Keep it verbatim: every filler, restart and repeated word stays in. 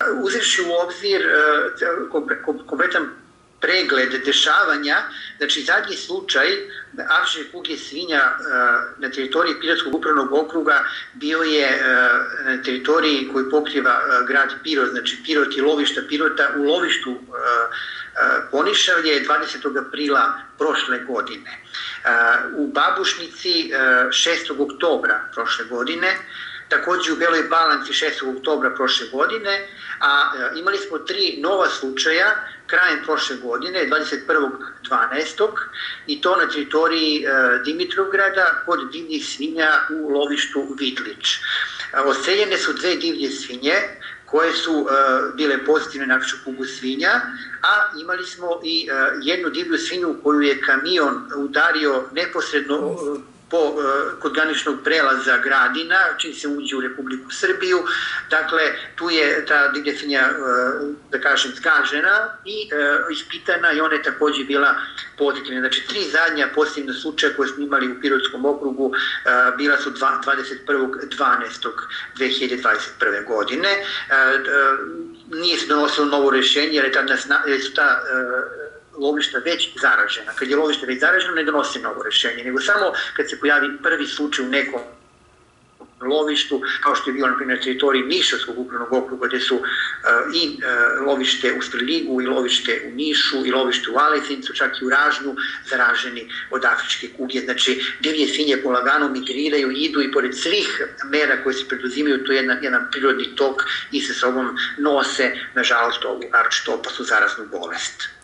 Uzevši u obzir kompletan pregled dešavanja, znači zadnji slučaj afričke kuge svinja na teritoriji Pirotskog upravnog okruga bio je na teritoriji koji pokriva grad Pirot, znači Pirot i lovišta Pirota u lovištu Ponišavlje dvadesetog aprila prošle godine. U Babušnici šestog oktobra prošle godine, takođe u Beloj Palanci šestog oktobra prošle godine, a imali smo tri nova slučaja krajem prošle godine, dvadeset prvog dvanaestog i to na teritoriji Dimitrovgrada kod divljih svinja u lovištu Vidlić. Odstreljene su dve divlje svinje koje su bile pozitivne na afričku kugu svinja, a imali smo i jednu divlju svinju koju je kamion udario neposredno kod graničnog prelaza Gradina, čim se uđe u Republiku Srbiju. Dakle, tu je ta divlja svinja, da kažem, zgažena i ispitana i ona je takođe bila pozitivna. Znači, tri zadnja pozitivna slučaja koje smo imali u Pirotskom okrugu bila su dvadeset prvog dvanaestog dve hiljade dvadeset prve. godine. Nije se donosilo novo rešenje jer su ta lovišta već zaražena. Kad je lovište već zaraženo, ne donosi novo rešenje, nego samo kad se pojavi prvi slučaj u nekom lovištu, kao što je bio na primjer na teritoriji Nišavskog upravnog okruga, gde su i lovište u Svrljigu, i lovište u Nišu, i lovište u Aleksincu, čak i u Ražnju, zaraženi od afričke kuge. Znači, divlje svinje polagano migriraju, idu i pored svih mera koje se preduzimaju, to je jedan prirodni tok i sa sobom nose, nažalost, ovu naročito opasnu zaraznu bolest.